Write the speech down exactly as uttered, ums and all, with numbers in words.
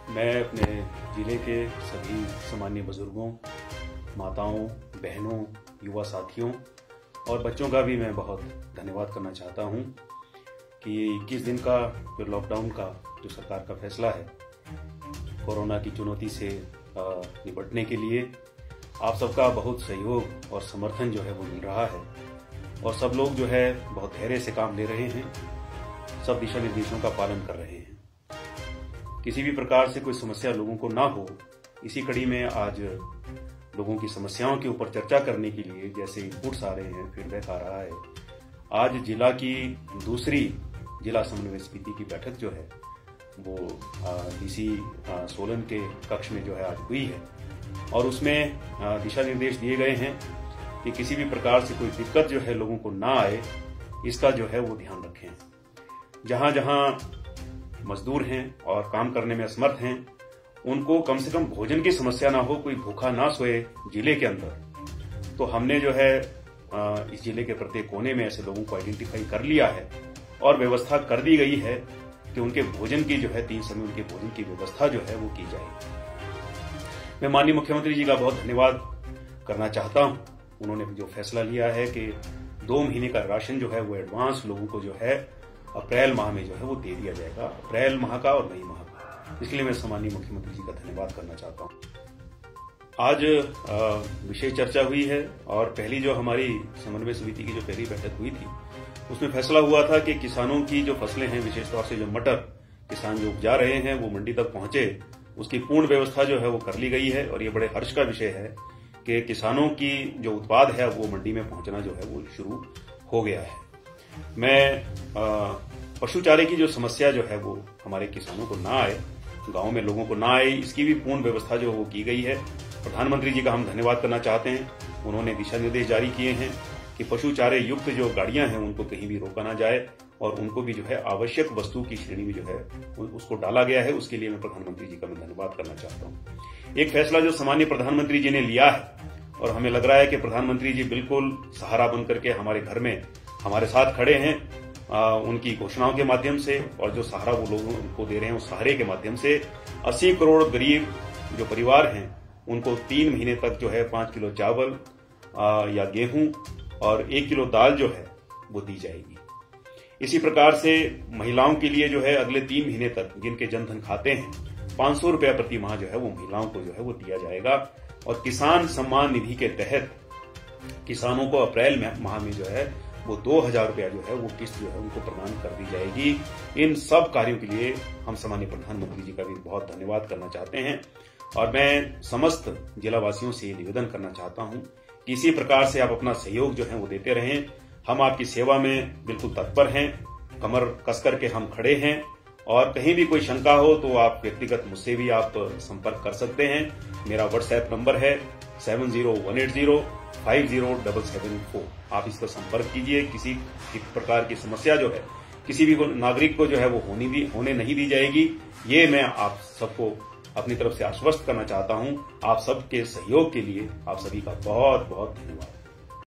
मैं अपने जिले के सभी सामान्य बुजुर्गों, माताओं, बहनों, युवा साथियों और बच्चों का भी मैं बहुत धन्यवाद करना चाहता हूं कि इक्कीस दिन का जो लॉकडाउन का जो सरकार का फैसला है कोरोना की चुनौती से निपटने के लिए आप सबका बहुत सहयोग और समर्थन जो है वो मिल रहा है और सब लोग जो है बहुत धैर्य से काम ले रहे हैं, सब दिशा निर्देशों का पालन कर रहे हैं। किसी भी प्रकार से कोई समस्या लोगों को ना हो, इसी कड़ी में आज लोगों की समस्याओं के ऊपर चर्चा करने के लिए जैसे इनपुट्स आ रहे हैं, फीडबैक आ रहा है। आज जिला की दूसरी जिला समन्वय समिति की बैठक जो है वो डीसी सोलन के कक्ष में जो है आज हुई है और उसमें दिशा निर्देश दिए गए हैं कि किसी भी प्रकार से कोई दिक्कत जो है लोगों को ना आए, इसका जो है वो ध्यान रखें। जहां जहां मजदूर हैं और काम करने में असमर्थ हैं, उनको कम से कम भोजन की समस्या ना हो, कोई भूखा ना सोए जिले के अंदर। तो हमने जो है इस जिले के प्रत्येक कोने में ऐसे लोगों को आइडेंटिफाई कर लिया है और व्यवस्था कर दी गई है कि उनके भोजन की जो है तीन समय उनके भोजन की व्यवस्था जो है वो की जाएगी। मैं माननीय मुख्यमंत्री जी का बहुत धन्यवाद करना चाहता हूं। उन्होंने जो फैसला लिया है कि दो महीने का राशन जो है वो एडवांस लोगों को जो है अप्रैल माह में जो है वो दे दिया जाएगा, अप्रैल माह का और मई माह का। इसके लिए मैं सम्मानीय मुख्यमंत्री जी का धन्यवाद करना चाहता हूं। आज विशेष चर्चा हुई है और पहली जो हमारी समन्वय समिति की जो पहली बैठक हुई थी उसमें फैसला हुआ था कि किसानों की जो फसलें हैं, विशेष तौर से जो मटर किसान जो उपजा रहे हैं वो मंडी तक पहुंचे, उसकी पूर्ण व्यवस्था जो है वो कर ली गई है और ये बड़े हर्ष का विषय है कि किसानों की जो उत्पाद है वो मंडी में पहुंचना जो है वो शुरू हो गया है। मैं पशु चारे की जो समस्या जो है वो हमारे किसानों को ना आए, गांव में लोगों को ना आए, इसकी भी पूर्ण व्यवस्था जो वो की गई है। प्रधानमंत्री जी का हम धन्यवाद करना चाहते हैं। उन्होंने दिशा निर्देश जारी किए हैं कि पशु चारे युक्त जो गाड़ियां हैं उनको कहीं भी रोका ना जाए और उनको भी जो है आवश्यक वस्तु की श्रेणी में जो है उसको डाला गया है। उसके लिए मैं प्रधानमंत्री जी का मैं धन्यवाद करना चाहता हूं। एक फैसला जो सामान्य प्रधानमंत्री जी ने लिया है और हमें लग रहा है कि प्रधानमंत्री जी बिल्कुल सहारा बन करके हमारे घर में हमारे साथ खड़े हैं, आ, उनकी घोषणाओं के माध्यम से और जो सहारा वो लोगों को दे रहे हैं उस सहारे के माध्यम से अस्सी करोड़ गरीब जो परिवार हैं उनको तीन महीने तक जो है पांच किलो चावल आ, या गेहूं और एक किलो दाल जो है वो दी जाएगी। इसी प्रकार से महिलाओं के लिए जो है अगले तीन महीने तक जिनके जनधन खाते हैं पांच सौ रुपया प्रति माह जो है वो महिलाओं को जो है वो दिया जाएगा और किसान सम्मान निधि के तहत किसानों को अप्रैल माह में जो है वो दो हजार रुपया जो है वो किस्त जो है उनको प्रदान कर दी जाएगी। इन सब कार्यों के लिए हम सामान्य प्रधानमंत्री जी का भी बहुत धन्यवाद करना चाहते हैं और मैं समस्त जिलावासियों से निवेदन करना चाहता हूं कि इसी प्रकार से आप अपना सहयोग जो है वो देते रहें। हम आपकी सेवा में बिल्कुल तत्पर हैं, कमर कस करके हम खड़े हैं और कहीं भी कोई शंका हो तो आप व्यक्तिगत मुझसे भी आप संपर्क कर सकते हैं। मेरा व्हाट्सएप नंबर है seven zero one eight zero five zero double seven four. आप इस पर संपर्क कीजिए। किसी प्रकार की समस्या जो है किसी भी नागरिक को जो है वो होने दी होने नहीं दी जाएगी, ये मैं आप सबको अपनी तरफ से आश्वस्त करना चाहता हूं। आप सबके सहयोग के लिए आप सभी का बहुत बहुत धन्यवाद।